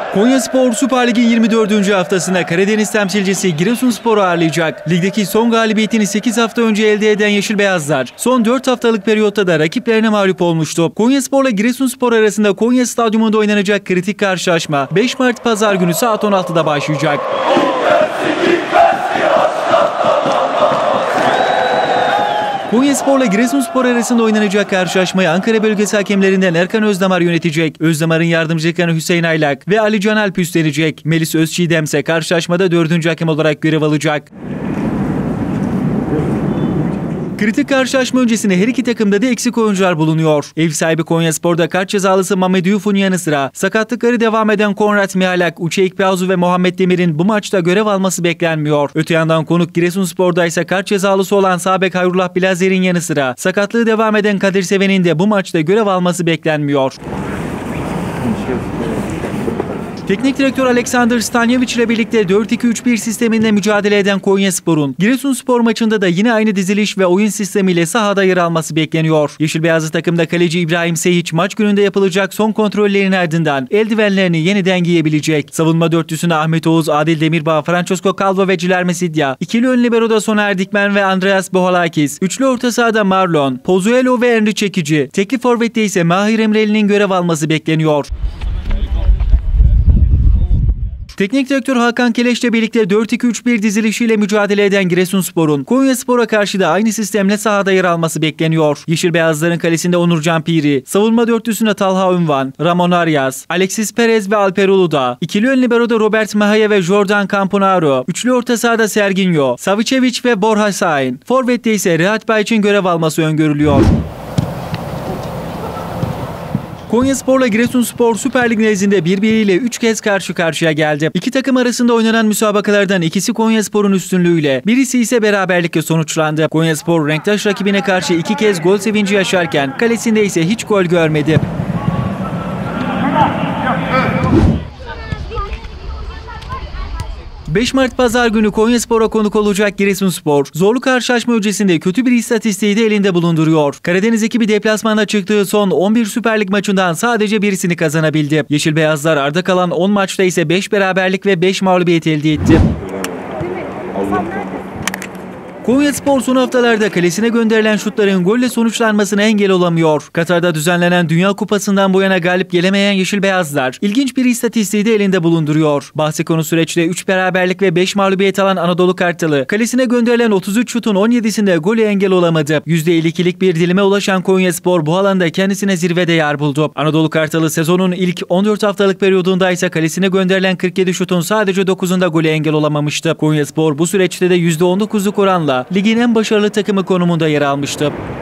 Konyaspor Süper Lig'in 24. haftasında Karadeniz temsilcisi Giresunspor'u ağırlayacak. Ligdeki son galibiyetini 8 hafta önce elde eden Yeşil Beyazlar son 4 haftalık periyotta da rakiplerine mağlup olmuştu. Konyaspor'la Giresunspor arasında Konya Stadyumunda oynanacak kritik karşılaşma 5 Mart Pazar günü saat 16'da başlayacak. Konyaspor'la Giresunspor arasında oynanacak karşılaşmayı Ankara bölgesi hakemlerinden Erkan Özdamar yönetecek. Özdamar'ın yardımcı hakanı Hüseyin Aylak ve Ali Can Alp üstlenecek. Melis Özçiğdem ise karşılaşmada 4. hakem olarak görev alacak. Kritik karşılaşma öncesinde her iki takımda da eksik oyuncular bulunuyor. Ev sahibi Konyaspor'da kart cezalısı Mehmet Yuf'un yanı sıra sakatlıkları devam eden Konrad Mihalak, Uçe İkpeazu ve Muhammed Demir'in bu maçta görev alması beklenmiyor. Öte yandan konuk Giresunspor'da ise kart cezalısı olan sağ bek Hayrullah Bilazer'in yanı sıra sakatlığı devam eden Kadir Seven'in de bu maçta görev alması beklenmiyor. Teknik direktör Aleksandar Stanjević ile birlikte 4-2-3-1 sisteminde mücadele eden Konyaspor'un Giresunspor maçında da yine aynı diziliş ve oyun sistemiyle sahada yer alması bekleniyor. Yeşil Beyazlı takımda kaleci İbrahim Sehiç maç gününde yapılacak son kontrollerin ardından eldivenlerini yeniden giyebilecek. Savunma dörtlüsüne Ahmet Oğuz, Adil Demirbağ, Francesco Calvo ve Cilerme Sidya, ikili ön libero'da Soner Dikmen ve Andreas Bohalakis, üçlü orta sahada Marlon, Pozuelo ve Enri Çekici, tekli forvette ise Mahir Emreli'nin görev alması bekleniyor. Teknik direktör Hakan Keleş'le birlikte 4-2-3-1 dizilişiyle mücadele eden Giresunspor'un Konyaspor'a karşı da aynı sistemle sahada yer alması bekleniyor. Yeşil Beyazların kalesinde Onurcan Piri, savunma dörtlüsüne Talha Ünvan, Ramon Arias, Alexis Perez ve Alper Uludağ, ikili ön libero'da Robert Mahaya ve Jordan Camponaro, üçlü orta sahada Serginho, Savicevic ve Borja Sain, forvette ise Rehat Bayç'in görev alması öngörülüyor. Konyaspor'la Giresunspor Süper Lig nezdinde birbiriyle 3 kez karşı karşıya geldi. İki takım arasında oynanan müsabakalardan ikisi Konyaspor'un üstünlüğüyle, birisi ise beraberlikle sonuçlandı. Konyaspor renktaş rakibine karşı 2 kez gol sevinci yaşarken kalesinde ise hiç gol görmedi. 5 Mart Pazar günü Konyaspor'a konuk olacak Giresunspor, zorlu karşılaşma öncesinde kötü bir istatistiği de elinde bulunduruyor. Karadeniz ekibi deplasmanda çıktığı son 11 Süper Lig maçından sadece birisini kazanabildi. Yeşil Beyazlar arda kalan 10 maçta ise 5 beraberlik ve 5 mağlubiyet elde etti. Konyaspor son haftalarda kalesine gönderilen şutların golle sonuçlanmasına engel olamıyor. Katar'da düzenlenen Dünya Kupası'ndan bu yana galip gelemeyen Yeşil Beyazlar ilginç bir istatistiği de elinde bulunduruyor. Bahsi konu süreçte 3 beraberlik ve 5 mağlubiyet alan Anadolu Kartalı, kalesine gönderilen 33 şutun 17'sinde golü engel olamadı. %52'lik bir dilime ulaşan Konyaspor bu alanda kendisine zirvede yer buldu. Anadolu Kartalı sezonun ilk 14 haftalık periyodunda ise kalesine gönderilen 47 şutun sadece 9'unda golü engel olamamıştı. Konyaspor bu süreçte de %19'luk oranla ligin en başarılı takımı konumunda yer almıştı.